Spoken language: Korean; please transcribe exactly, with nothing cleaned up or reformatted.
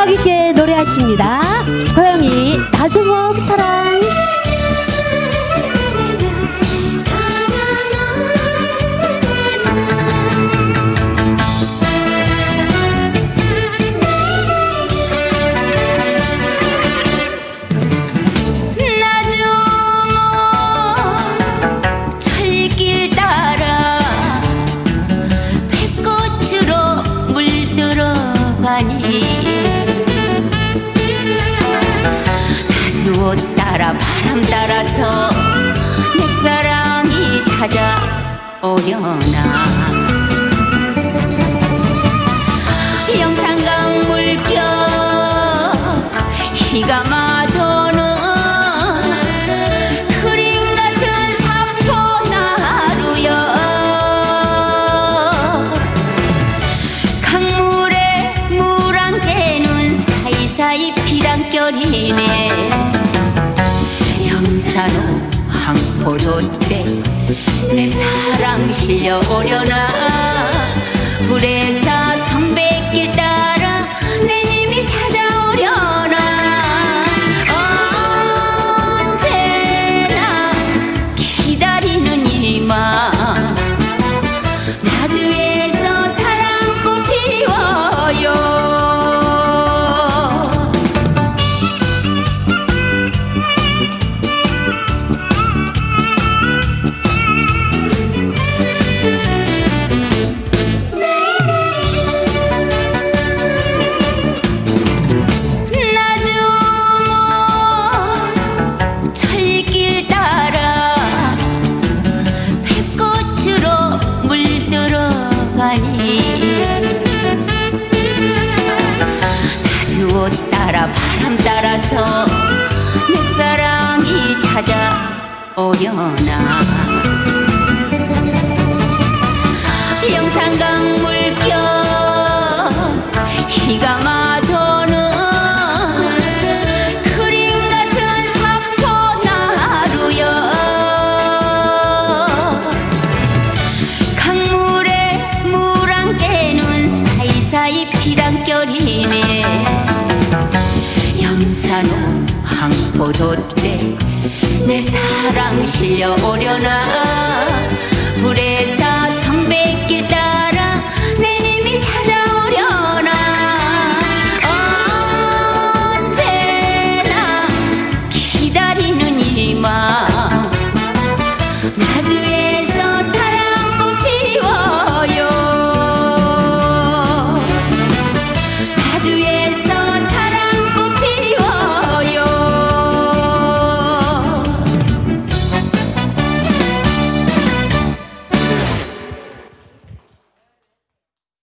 매력 있게 노래하십니다. 고영이 나주먹 사랑. 나주옷 따라 바람 따라서 내 사랑이 찾아오려나. 영산강 물결 희가 마도는 그림 같은 사포나루여. 강물에 물 안개는 사이사이 피랑결이네. 영산호 항포도대 내 사랑 실려오려나. 불에사 덤뱃길 따라 내 님이 찾아오려나. 언제나 기다리는 이마 나주에서 사랑꽃 피워요. 나주옷 따라 바람 따라서 내 사랑이 찾아오려나. 영산강 물결 희가 마도는 그림 같은 사포나루여. 강물에 물 안개는 사이사이 피랑결이네. 영산호 항포도대 내 사랑 실려오려나.